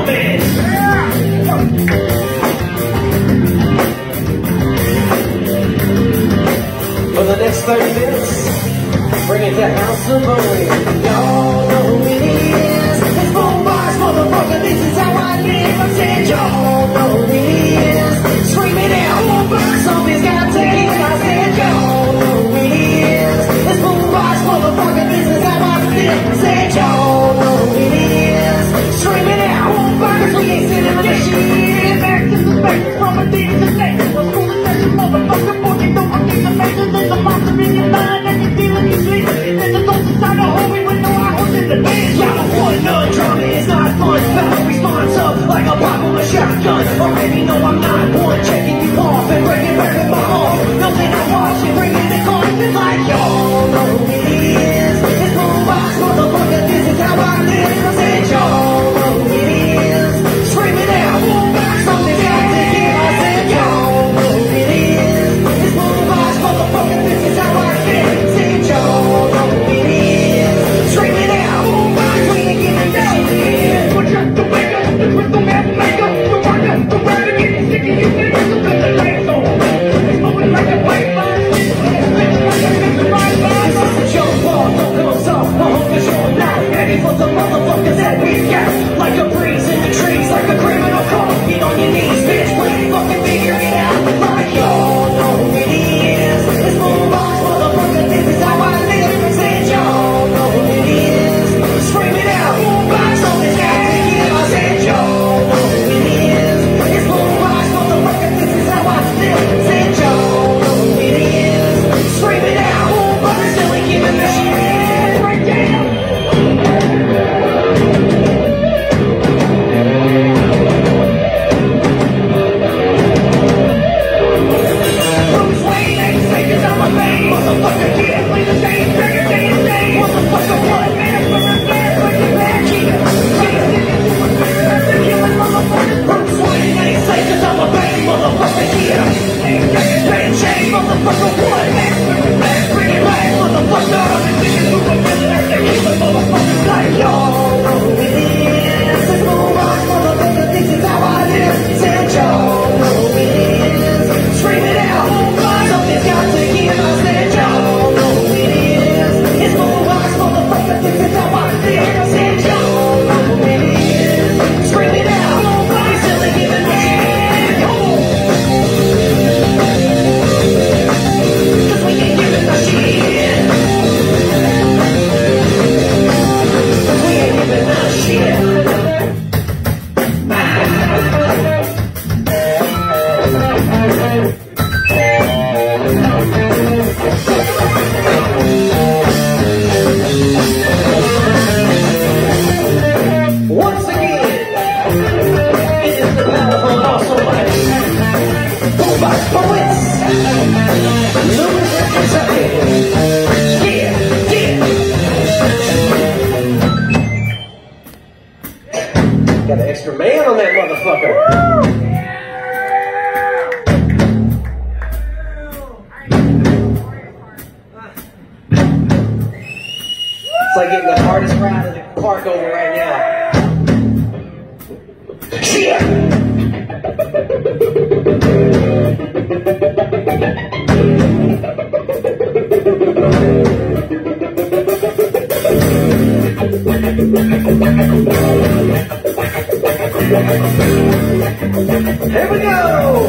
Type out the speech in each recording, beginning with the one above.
man. For the next 30 minutes, bring it to House of Bowie. Y'all know who it is. It's Boombox, motherfucker, this is how I live. I said y'all know who it is. Scream it out, Boombox, something's got to give. I said y'all know who it is. It's Boombox, motherfucker, this is how I live. I said y'all know who it is. Scream it out, Boombox, we ain't sitting on this shit. Back to the space, from a deep to next. What's cool is that you motherfucker, boy, you know I think the measures. There's a monster in your mind and you feel it, you sleep. There's a ghost inside the hole with no eye holes in the bed. Y'all don't want no drama, it's not fun. Battle response up like a pop on a shotgun. Already know I'm not one, checking you off and breaking back with my arm. Nothing I watch and bringing it on. It's like y'all know who it is. It's Boombox, motherfucker, this is how I live. I said y'all know who it is. Scream it out, Boombox, something's got to give. I said y'all know who it is. It's Boombox, motherfucker, this is how I live. I said y'all know who it is. Scream it out, Boombox, we ain't giving no shit. We're just the wake up, the crystal map maker. The rocker, the rider, getting sick of you niggas. So put the lights on. It's moving like a pipeline. Jump ball, don't come soft, cause you're not ready for the motherfuckers that we got. Like a breeze in the trees, like a criminal call. Get on your knees, bitch, please fucking figure it out. Like y'all know who it is. It's Boombox, motherfucker, this is how I live. Said y'all know who it is. Scream it out, Boombox, something's got to give. I said y'all know who it is. It's Boombox, motherfucker, this is how I live. Said y'all know who it is. Scream it out, Boombox, still ain't giving a shit. Right down. Motherfucker, can't play the same, motherfucker, what? Man, for a man, bring it back here. Killing motherfuckers, Bruce Wayne, ain't safe cause I'm a baby, motherfucker, here. Ain't taking pain, chain, motherfucker, what? Bring it back, motherfucker. I've been thinking through a minute after killing motherfuckers like y'all know who it is. It's Boombox, motherfucker, this is how I live. Said y'all know who it is. Scream it out, Boombox, something's got to give. I said y'all know who it is. It's Boombox, motherfucker, this is how I live. I said y'all know who it is. Scream it out, Boombox, still ain't giving a shit. Cause we ain't giving a shit. Cause we ain't giving a shit. Once again, it is the powerful and awesome Boombox Poets. Louisville, Kentucky. Yeah, yeah. Got an extra man on that motherfucker. It's like getting the hardest ride in the park over right now. Yeah. Here we go.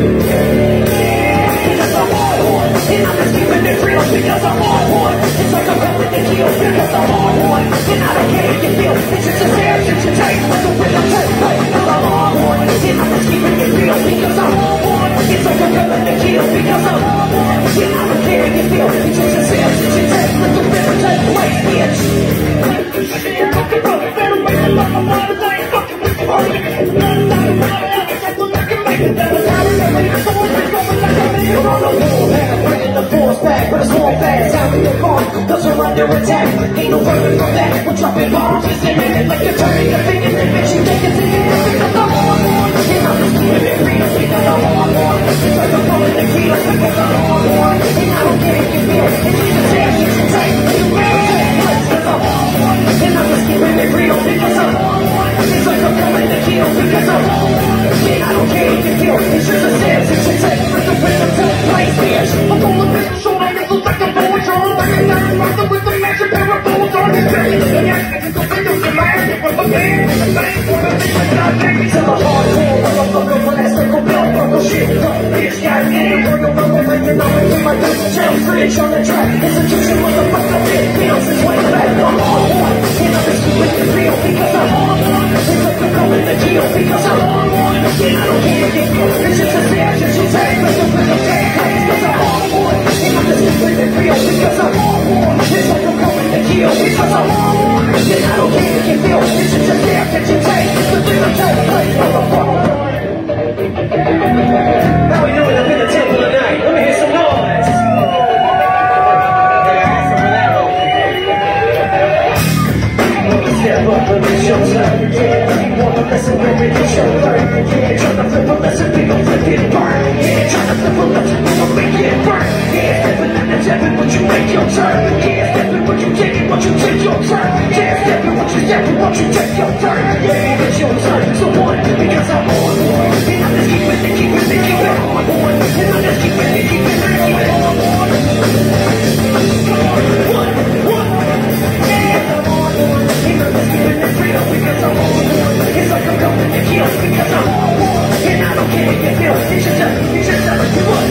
Because I'm on one, and I'm just keeping it real because I'm on one. It's like I'm going to kill because I'm on one, and I don't care if you feel. It's just a stare, it's a taste, like a rhythm take place. Because I'm on one, and I'm just keeping it real because I'm on one. It's like I'm going to kill because I'm on one, and I don't care if you feel. It's just a stare, it's a taste, like a rhythm take place, bitch. I'm fucking broken, better make it like I'm not a thing. Fucking with the party, it's not a thing. You're on the warpath, bringing the force back, but it's more fast, out in the farm, cause we're under attack, ain't no running from that, we're dropping bombs, just a minute, like you're turning your fingers, and bitch, you think it's in it, because I'm on one, and I'm just keeping it real, because I'm on one, it's like I'm pulling the key, because I'm on one, and I don't care if you feel, it's just a chance, it's a tape, it's a real thing, because I'm on one, and I'm just keeping it real, because I'm on one, it's like I'm pulling the key. On the track, institution, motherfucker, big deal since way back. I'm on one, and I'm just keeping it real because I'm on one. It's like I'm going to kill because I'm on one. And I don't care if it's just a action you take. Let's go for the damn because I'm on one. And I'm just keeping it real because I'm on one. It's like I'm going to kill because I'm on one. And I don't care if you feel it's just a action you take. The freedom take place, motherfucker. How we doing up in the temple tonight? Let me hear some noise. Step up and it's your turn, yeah. You want a lesson, baby, it's your turn, yeah. Try to flip a lesson, we gon' flip it burn, yeah. Try to flip a lesson, we gon' make it burn, yeah. Stepping in the stepping, but you make your turn, yeah. Stepping, but you take it, but you take your turn, yeah. Stepping, but you take your turn, yeah. It's your turn, so one, because I'm on one, and I'm just keeping it on one, and I'm just keeping it on one. One, yeah, I'm on one. It's keeping it real because I'm on one. It's like I'm going to kill because I'm on one. And I don't care if you feel it's just what